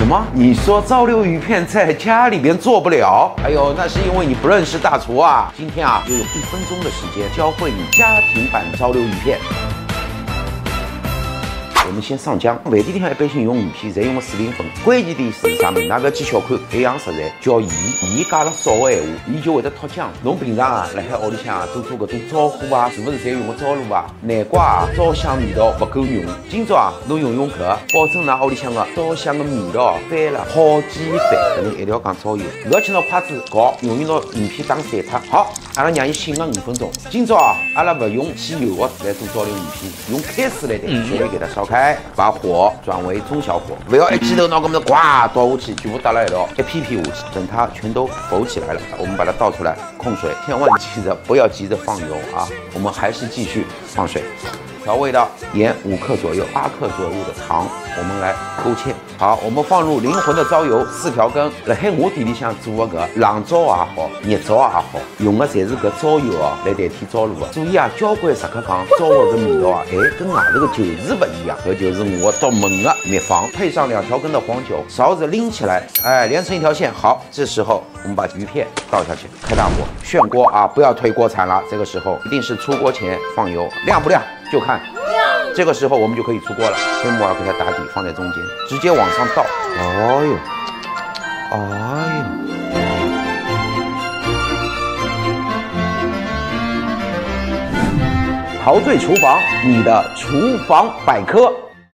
么？你说糟溜鱼片在家里边做不了？哎呦，那是因为你不认识大厨啊！今天啊，就用1分钟的时间教会你家庭版糟溜鱼片。 我们先上姜，饭店里向一般性用鱼片，侪用个4/0份。关键点是啥物事？㑚勿要记小看，一样实在。叫盐加了少个闲话，伊就会得脱浆。侬平常啊，辣海屋里向做搿种招呼啊，是勿是侪用个糟卤啊？南瓜啊，糟香味道勿够浓。今朝啊，侬用搿，保证㑚屋里向个糟香个味道翻了好几番。搿能一定要讲糟油，勿要去拿筷子搞，容易拿鱼片打散脱。好，阿拉让伊醒个5分钟。今朝啊，阿拉勿用起油个来做糟溜鱼片，用开水来代替，稍微给它烧开。 把火转为中小火，不要一记头拿搿么呱倒下去，全部搭了一道，一批批下去，等它全都浮起来了，我们把它倒出来控水，千万记得不要急着放油啊，我们还是继续放水。 调味道，盐5克左右，8克左右的糖，我们来勾芡。好，我们放入灵魂的糟油4条根。辣海我店里向做的搿冷糟也好，热糟也好，用的侪是搿糟油哦来代替糟卤的。所以啊，交关食客讲糟的搿味道啊，跟外头的就是不一样。搿就是我独门的秘方，配上2条根的黄酒，勺子拎起来，连成一条线。好，这时候我们把鱼片倒下去，开大火，炫锅啊，不要推锅铲了。这个时候一定是出锅前放油，亮不亮？ 就看，这个时候我们就可以出锅了。黑木耳给它打底，放在中间，直接往上倒。哎呦，哎呦！陶醉厨房，你的厨房百科。